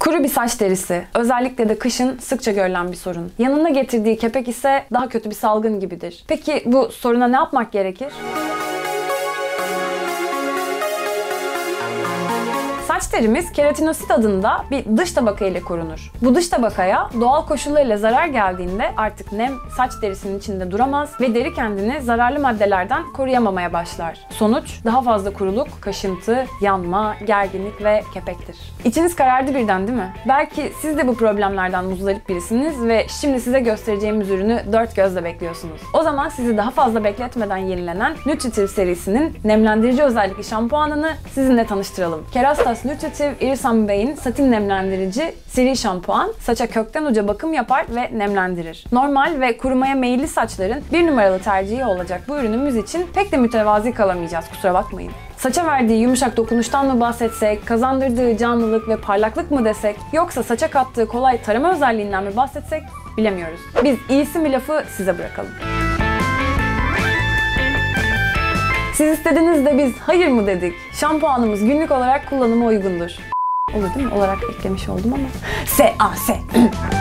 Kuru bir saç derisi, özellikle de kışın sıkça görülen bir sorun. Yanında getirdiği kepek ise daha kötü bir salgın gibidir. Peki bu soruna ne yapmak gerekir? Saç derimiz keratinosit adında bir dış tabaka ile korunur. Bu dış tabakaya doğal koşullarıyla zarar geldiğinde artık nem saç derisinin içinde duramaz ve deri kendini zararlı maddelerden koruyamamaya başlar. Sonuç daha fazla kuruluk, kaşıntı, yanma, gerginlik ve kepektir. İçiniz karardı birden değil mi? Belki siz de bu problemlerden muzdarip birisiniz ve şimdi size göstereceğimiz ürünü dört gözle bekliyorsunuz. O zaman sizi daha fazla bekletmeden yenilenen Nutritive serisinin nemlendirici özellikli şampuanını sizinle tanıştıralım. Kerastase Nutritive Irisan Bay'in satin nemlendirici seri şampuan saça kökten uca bakım yapar ve nemlendirir. Normal ve kurumaya meyilli saçların bir numaralı tercihi olacak bu ürünümüz için pek de mütevazi kalamayacağız, kusura bakmayın. Saça verdiği yumuşak dokunuştan mı bahsetsek, kazandırdığı canlılık ve parlaklık mı desek, yoksa saça kattığı kolay tarama özelliğinden mi bahsetsek bilemiyoruz. Biz iyisi mi lafı size bırakalım. Siz istediniz de biz hayır mı dedik. Şampuanımız günlük olarak kullanıma uygundur. Olur değil mi? Olarak eklemiş oldum ama. S-A-S.